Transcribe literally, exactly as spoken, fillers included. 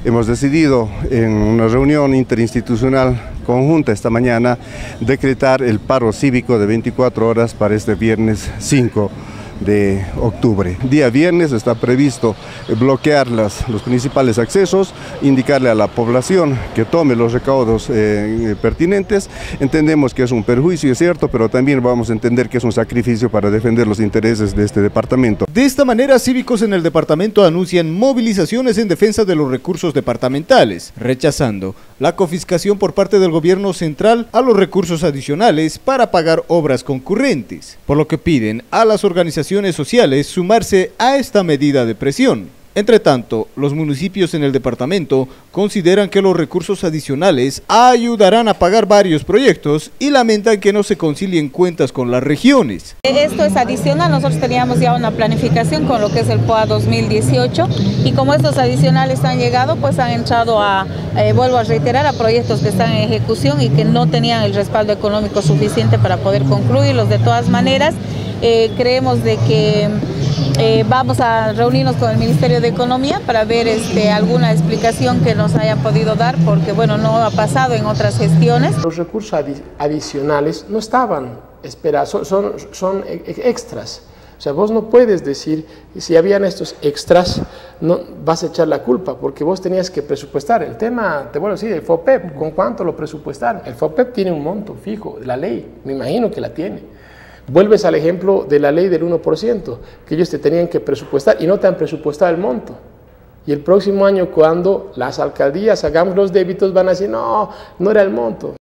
Hemos decidido en una reunión interinstitucional conjunta esta mañana decretar el paro cívico de veinticuatro horas para este viernes cinco de octubre. Día viernes está previsto bloquear las, los principales accesos, indicarle a la población que tome los recaudos eh, pertinentes. Entendemos que es un perjuicio, es cierto, pero también vamos a entender que es un sacrificio para defender los intereses de este departamento. De esta manera, cívicos en el departamento anuncian movilizaciones en defensa de los recursos departamentales, rechazando la confiscación por parte del gobierno central a los recursos adicionales para pagar obras concurrentes, por lo que piden a las organizaciones sociales sumarse a esta medida de presión. Entre tanto, los municipios en el departamento consideran que los recursos adicionales ayudarán a pagar varios proyectos y lamentan que no se concilien cuentas con las regiones. Esto es adicional, nosotros teníamos ya una planificación con lo que es el P O A dos mil dieciocho y como estos adicionales han llegado, pues han entrado a, eh, vuelvo a reiterar, a proyectos que están en ejecución y que no tenían el respaldo económico suficiente para poder concluirlos. De todas maneras, eh, creemos de que Eh, vamos a reunirnos con el Ministerio de Economía para ver este, alguna explicación que nos hayan podido dar, porque bueno, no ha pasado en otras gestiones. Los recursos adi adicionales no estaban esperados, son, son, son extras. O sea, vos no puedes decir, si habían estos extras, no vas a echar la culpa, porque vos tenías que presupuestar. El tema, te vuelvo a decir, el FOPEP, ¿con cuánto lo presupuestaron? El FOPEP tiene un monto fijo, la ley, me imagino que la tiene. Vuelves al ejemplo de la ley del uno por ciento, que ellos te tenían que presupuestar y no te han presupuestado el monto. Y el próximo año, cuando las alcaldías hagamos los débitos, van a decir, no, no era el monto.